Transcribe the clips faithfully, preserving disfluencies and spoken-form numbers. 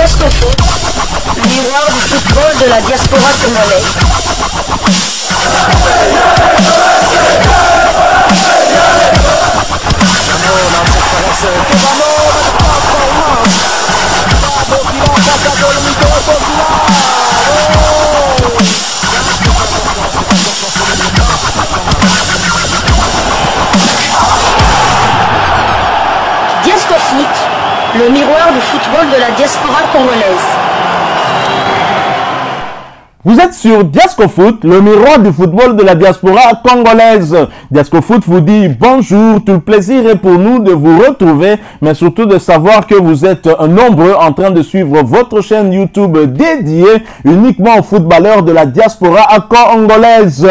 Diascofoot, miroir du football de la diaspora congolaise. Diascofoot, le miroir du football de la diaspora congolaise. Vous êtes sur Diascofoot, le miroir du football de la diaspora congolaise. Diascofoot vous dit bonjour, tout le plaisir est pour nous de vous retrouver, mais surtout de savoir que vous êtes nombreux en train de suivre votre chaîne YouTube dédiée uniquement aux footballeurs de la diaspora congolaise.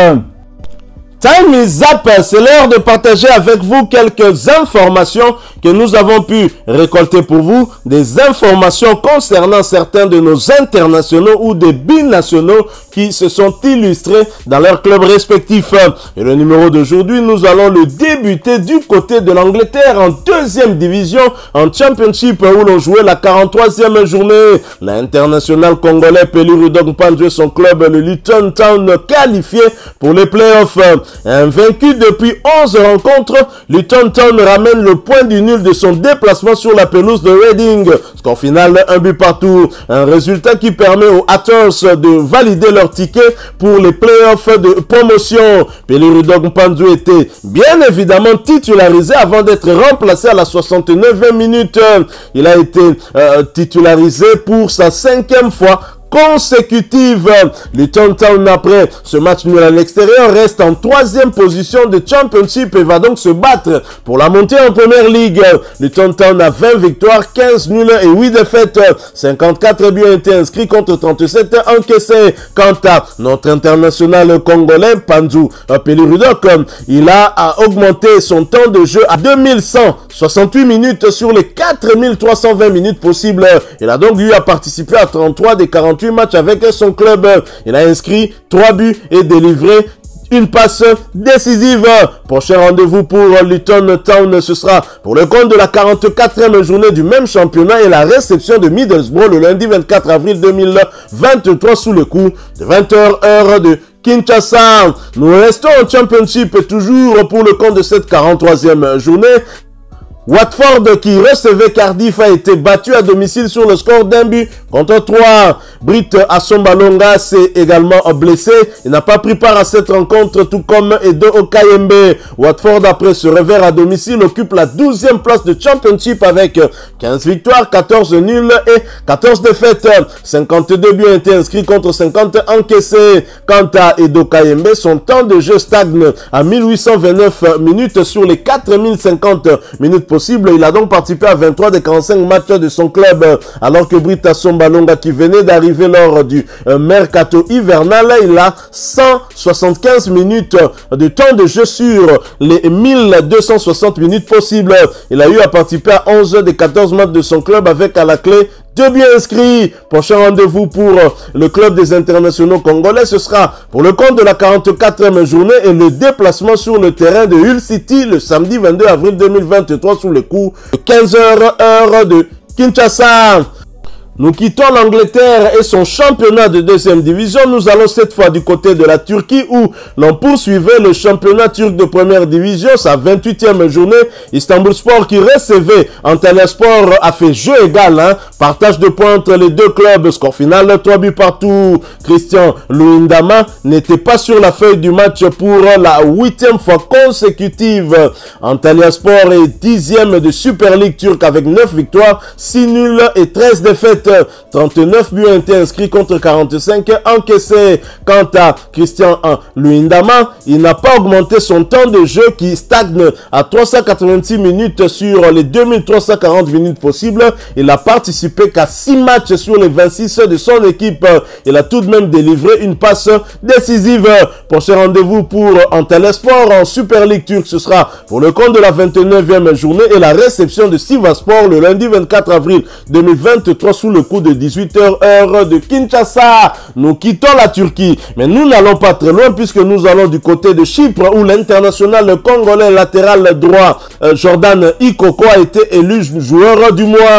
Time is up, c'est l'heure de partager avec vous quelques informations que nous avons pu récolter pour vous, des informations concernant certains de nos internationaux ou des binationaux qui se sont illustrés dans leurs clubs respectifs. Et le numéro d'aujourd'hui, nous allons le débuter du côté de l'Angleterre en deuxième division, en Championship où l'on jouait la quarante-troisième journée. L'international congolais Peli Rudock Mpanzu et son club, le Luton Town, qualifié pour les playoffs. Invaincu depuis onze rencontres, Luton Town ramène le point du nul de son déplacement sur la pelouse de Reading. Score final, un but partout. Un résultat qui permet aux Hatters de valider leur ticket pour les playoffs de promotion. Peli Rudock Mpanzu était bien évidemment titularisé avant d'être remplacé à la soixante-neuvième minute. Il a été euh, titularisé pour sa cinquième fois consécutive. Luton Town, après ce match nul à l'extérieur, reste en troisième position de Championship et va donc se battre pour la montée en Première Ligue. Luton Town a vingt victoires, quinze nuls et huit défaites. cinquante-quatre buts ont été inscrits contre trente-sept encaissés. Quant à notre international congolais, Mpanzu Peli Rudock, il a augmenté son temps de jeu à deux mille cent soixante-huit minutes sur les quatre mille trois cent vingt minutes possibles. Il a donc eu à participer à trente-trois des quarante-huit matchs avec son club. Il a inscrit trois buts et délivré une passe décisive. Prochain rendez-vous pour Luton Town, ce sera pour le compte de la quarante-quatrième journée du même championnat et la réception de Middlesbrough le lundi vingt-quatre avril deux mille vingt-trois sous le coup de vingt heures heure de Kinshasa. Nous restons en Championship toujours pour le compte de cette quarante-troisième journée. Watford, qui recevait Cardiff, a été battu à domicile sur le score d'un but contre trois. Britt Assombalonga s'est également blessé. Il n'a pas pris part à cette rencontre, tout comme Edo Okayembe. Watford, après ce revers à domicile, occupe la douzième place de Championship avec quinze victoires, quatorze nuls et quatorze défaites. cinquante-deux buts ont été inscrits contre cinquante encaissés. Quant à Edo Okayembe, son temps de jeu stagne à mille huit cent vingt-neuf minutes sur les quatre mille cinquante minutes possible. Il a donc participé à vingt-trois des quarante-cinq matchs de son club, alors que Britt Assombalonga, qui venait d'arriver lors du euh, mercato hivernal, il a cent soixante-quinze minutes de temps de jeu sur les mille deux cent soixante minutes possibles. Il a eu à participer à onze des quatorze matchs de son club avec à la clé deux buts inscrits. Prochain rendez-vous pour le club des internationaux congolais, ce sera pour le compte de la quarante-quatrième journée et le déplacement sur le terrain de Hull City le samedi vingt-deux avril deux mille vingt-trois sous le coup de quinze heures heure de Kinshasa. Nous quittons l'Angleterre et son championnat de deuxième division. Nous allons cette fois du côté de la Turquie où l'on poursuivait le championnat turc de première division, sa vingt-huitième journée. Istanbulspor, qui recevait Antalyaspor, a fait jeu égal, hein. Partage de points entre les deux clubs. Score final, trois buts partout. Christian Luyendama n'était pas sur la feuille du match pour la huitième fois consécutive. Antalyaspor est dixième de Super League turque avec neuf victoires, six nuls et treize défaites. trente-neuf buts ont été inscrits contre quarante-cinq encaissés. Quant à Christian Luyendama, il n'a pas augmenté son temps de jeu qui stagne à trois cent quatre-vingt-six minutes sur les deux mille trois cent quarante minutes possibles. Il a participé qu'à six matchs sur les vingt-six de son équipe. Il a tout de même délivré une passe décisive. Prochain rendez-vous pour Antalyaspor en Super League turque, ce sera pour le compte de la vingt-neuvième journée et la réception de Sivasspor le lundi vingt-quatre avril deux mille vingt-trois sous le coup de dix-huit heures heure de Kinshasa. Nous quittons la Turquie, mais nous n'allons pas très loin puisque nous allons du côté de Chypre où l'international congolais latéral droit euh, Jordan Ikoko a été élu joueur du mois.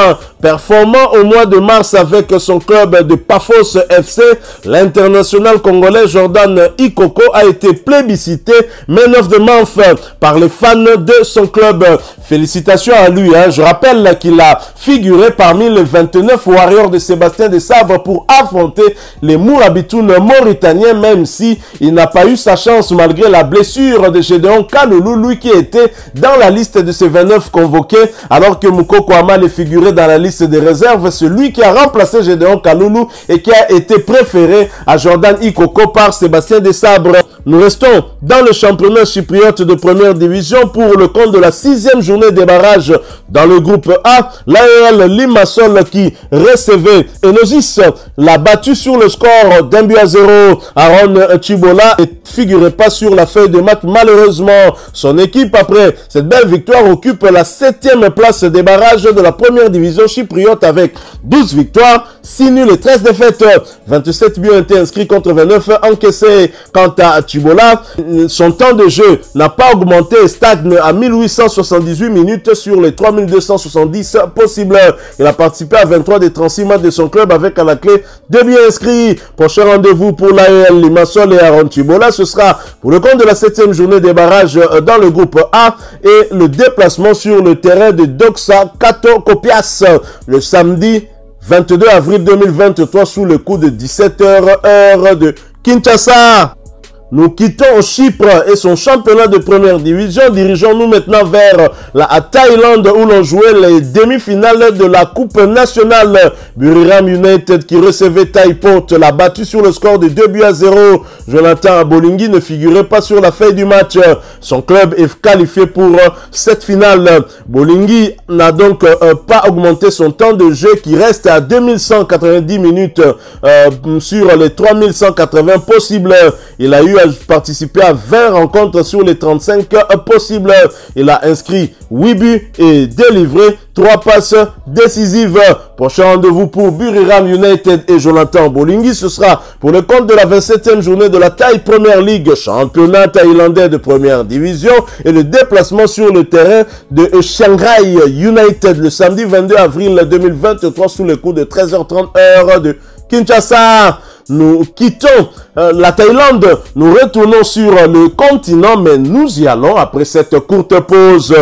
Performant au mois de mars avec son club de Paphos F C, l'international congolais Jordan Ikoko a été plébiscité man of the month par les fans de son club. Félicitations à lui. Hein. Je rappelle qu'il a figuré parmi les vingt-neuf Warriors de Sébastien Desabre pour affronter les Mourabitoun mauritaniens, même si il n'a pas eu sa chance malgré la blessure de Gédéon Kaloulou, lui qui était dans la liste de ces vingt-neuf convoqués, alors que Moukoko Amal est figuré dans la liste des réserves, celui qui a remplacé Gédéon Kaloulou et qui a été préféré à Jordan Ikoko par Sébastien Desabre. Nous restons dans le championnat chypriote de première division pour le compte de la sixième journée des barrages dans le groupe A. L'A E L Limassol qui recevait Enosis l'a battu sur le score d'un but à zéro. Aaron Chibola ne figurait pas sur la feuille de match malheureusement. Son équipe, après cette belle victoire, occupe la septième place des barrages de la première division chypriote avec douze victoires, six nuls et treize défaites. vingt-sept buts ont été inscrits contre vingt-neuf encaissés. Quant à Chibola, son temps de jeu n'a pas augmenté et stagne à mille huit cent soixante-dix-huit minutes sur les trois mille deux cent soixante-dix possibles. Il a participé à vingt-trois des trente-six matchs de son club avec à la clé deux buts inscrits. Prochain rendez-vous pour l'A E L Limassol et Aaron Chibola, ce sera pour le compte de la septième journée des barrages dans le groupe A et le déplacement sur le terrain de Doxa Kato Kopias le samedi vingt-deux avril deux mille vingt-trois sous le coup de dix-sept heures heure de Kinshasa. Nous quittons Chypre et son championnat de première division. Dirigeons-nous maintenant vers la Thaïlande où l'on jouait les demi-finales de la Coupe nationale. Buriram United qui recevait Thai Port l'a battu sur le score de deux buts à zéro. Jonathan Bolingui ne figurait pas sur la feuille du match. Son club est qualifié pour cette finale. Bolingui n'a donc euh, pas augmenté son temps de jeu qui reste à deux mille cent quatre-vingt-dix minutes euh, sur les trois mille cent quatre-vingts possibles. Il a eu participé à vingt rencontres sur les trente-cinq possibles. Il a inscrit huit buts et délivré trois passes décisives. Prochain rendez-vous pour Buriram United et Jonathan Bolingui, ce sera pour le compte de la vingt-septième journée de la Thaï Premier League, championnat thaïlandais de première division, et le déplacement sur le terrain de Shanghai United le samedi vingt-deux avril deux mille vingt-trois sous le coup de treize heures trente heure de Kinshasa. Nous quittons euh, la Thaïlande, nous retournons sur le continent, mais nous y allons après cette courte pause.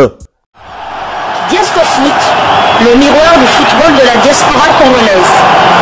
Diasco Foot, le miroir du football de la diaspora congolaise.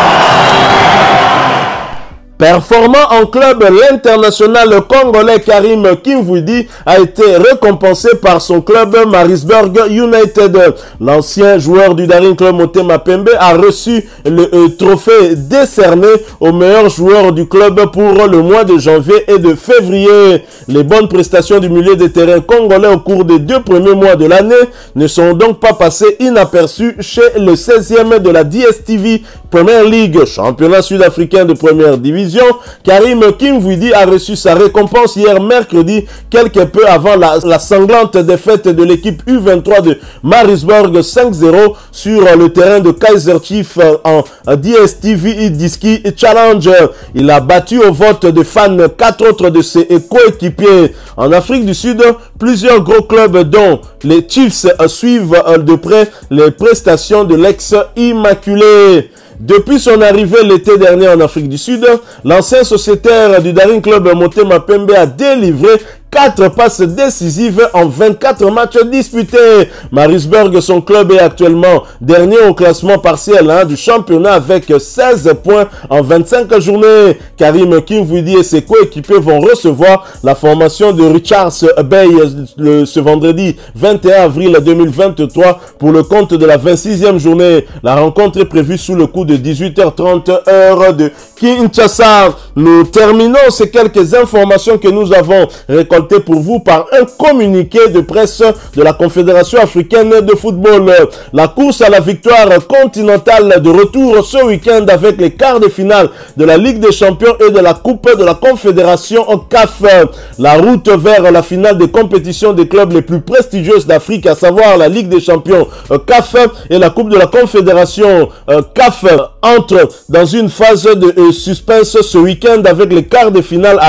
Performant en club, l'international congolais Karim Kimvouidi a été récompensé par son club Marisburg United. L'ancien joueur du Daring Club Motema Pembe a reçu le euh, trophée décerné au meilleur joueur du club pour le mois de janvier et de février. Les bonnes prestations du milieu de terrain congolais au cours des deux premiers mois de l'année ne sont donc pas passées inaperçues chez le seizième de la D S T V Premier League, championnat sud-africain de première division. Karim Kimvouidi a reçu sa récompense hier mercredi, quelque peu avant la, la sanglante défaite de l'équipe U vingt-trois de Marisburg cinq zéro sur le terrain de Kaiser Chiefs en D S T V Diski Challenge. Il a battu au vote de fans quatre autres de ses coéquipiers. En Afrique du Sud, plusieurs gros clubs dont les Chiefs suivent de près les prestations de l'ex-Immaculé. Depuis son arrivée l'été dernier en Afrique du Sud, l'ancien sociétaire du Daring Club Motema Pembe a délivré quatre passes décisives en vingt-quatre matchs disputés. Marisburg, son club, est actuellement dernier au classement partiel hein, du championnat avec seize points en vingt-cinq journées. Karim Kimvouidi et ses coéquipiers vont recevoir la formation de Richards Bay le, ce vendredi vingt et un avril deux mille vingt-trois pour le compte de la vingt-sixième journée. La rencontre est prévue sous le coup de dix-huit heures trente heure de Kinshasa. Nous terminons ces quelques informations que nous avons récoltées pour vous par un communiqué de presse de la Confédération africaine de football. La course à la victoire continentale de retour ce week-end avec les quarts de finale de la Ligue des Champions et de la Coupe de la Confédération C A F. La route vers la finale des compétitions des clubs les plus prestigieuses d'Afrique, à savoir la Ligue des Champions C A F et la Coupe de la Confédération C A F, entre dans une phase de suspense ce week-end avec les quarts de finale aller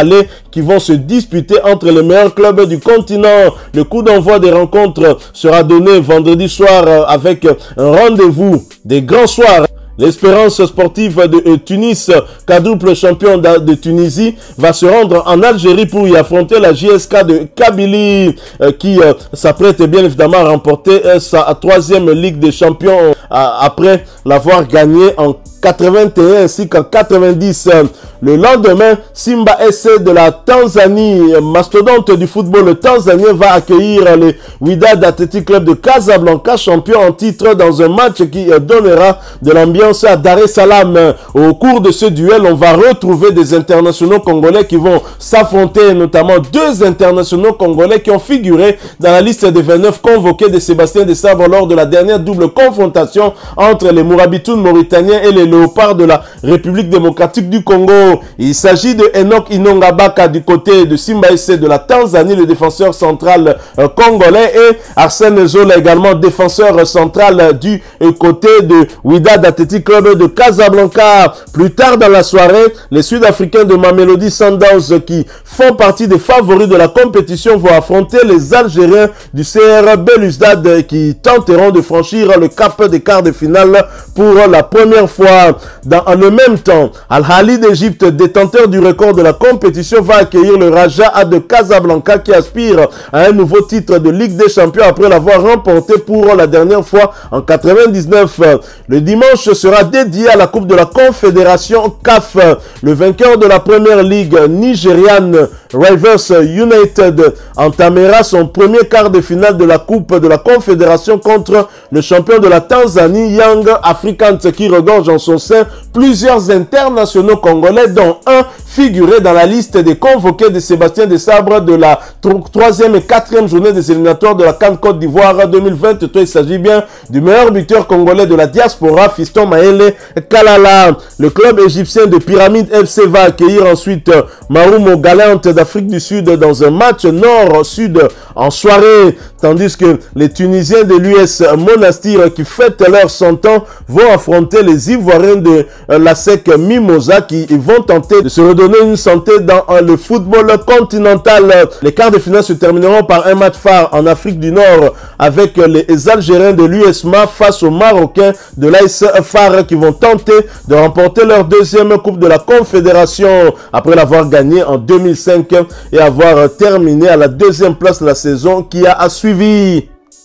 qui vont se disputer entre les meilleurs clubs du continent. Le coup d'envoi des rencontres sera donné vendredi soir avec un rendez-vous des grands soirs. L'Espérance sportive de Tunis, quadruple champion de Tunisie, va se rendre en Algérie pour y affronter la J S K de Kabylie, euh, qui euh, s'apprête bien évidemment à remporter euh, sa troisième Ligue des champions euh, après l'avoir gagnée en quatre-vingt-un ainsi qu'en quatre-vingt-dix. Le lendemain, Simba S C de la Tanzanie, mastodonte du football tanzanien, va accueillir le Wydad Athletic Club de Casablanca, champion en titre, dans un match qui donnera de l'ambiance à Dar es Salaam. Au cours de ce duel, on va retrouver des internationaux congolais qui vont s'affronter, notamment deux internationaux congolais qui ont figuré dans la liste des vingt-neuf convoqués de Sébastien Desabre lors de la dernière double confrontation entre les Mourabitounes mauritaniens et les Léopards de la République démocratique du Congo. Il s'agit de Enoch Inongabaka du côté de Simba S C de la Tanzanie, le défenseur central euh, congolais, et Arsène Zola, également défenseur central du euh, côté de Wydad Athletic Club de Casablanca. Plus tard dans la soirée, les Sud-Africains de Mamelodi Sundowns, qui font partie des favoris de la compétition, vont affronter les Algériens du C R Belouizdad, qui tenteront de franchir le cap des quarts de finale pour la première fois. Dans le même temps, Al-Ahly d'Égypte, détenteur du record de la compétition, va accueillir le Raja de Casablanca, qui aspire à un nouveau titre de Ligue des Champions après l'avoir remporté pour la dernière fois en quatre-vingt-dix-neuf. Le dimanche sera dédié à la Coupe de la Confédération C A F. Le vainqueur de la première ligue nigériane, Rivers United, entamera son premier quart de finale de la Coupe de la Confédération contre le champion de la Tanzanie, Young Africans, qui regorge en son sein plusieurs internationaux congolais, dont un figuré dans la liste des convoqués de Sébastien Desabre de la troisième et quatrième journée des éliminatoires de la CAN Côte d'Ivoire deux mille vingt-trois. Il s'agit bien du meilleur buteur congolais de la diaspora, Fiston Maele Kalala. Le club égyptien de Pyramide F C va accueillir ensuite Marumo Galante d'Afrique du Sud dans un match nord-sud en soirée, tandis que les Tunisiens de l'U S Monastir, qui fêtent leurs cent ans, vont affronter les Ivoiriens de la S E C Mimosa, qui vont tenter de se redonner une santé dans le football continental. Les quarts de finale se termineront par un match phare en Afrique du Nord avec les Algériens de l'U S M A face aux Marocains de l'A S F A R, qui vont tenter de remporter leur deuxième Coupe de la Confédération après l'avoir gagnée en deux mille cinq et avoir terminé à la deuxième place de la saison qui a suivi.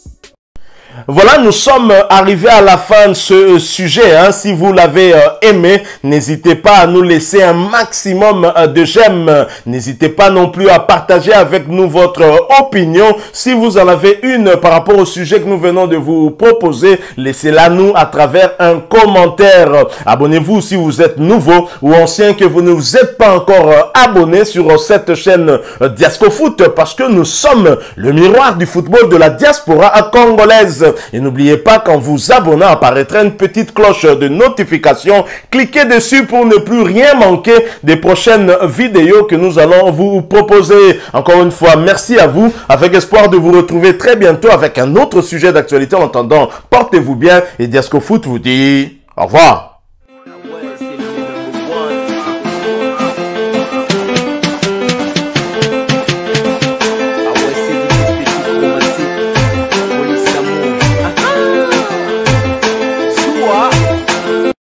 Voilà, nous sommes arrivés à la fin de ce sujet. Hein. Si vous l'avez euh, aimé, n'hésitez pas à nous laisser un maximum euh, de j'aime. N'hésitez pas non plus à partager avec nous votre euh, opinion. Si vous en avez une par rapport au sujet que nous venons de vous proposer, laissez-la nous à travers un commentaire. Abonnez-vous si vous êtes nouveau ou ancien, que vous ne vous êtes pas encore euh, abonné sur euh, cette chaîne euh, Diascofoot, parce que nous sommes le miroir du football de la diaspora congolaise. Et n'oubliez pas qu'en vous abonnant apparaîtra une petite cloche de notification. Cliquez dessus pour ne plus rien manquer des prochaines vidéos que nous allons vous proposer. Encore une fois, merci à vous, avec espoir de vous retrouver très bientôt avec un autre sujet d'actualité. En attendant, portez-vous bien et Diascofoot vous dit au revoir.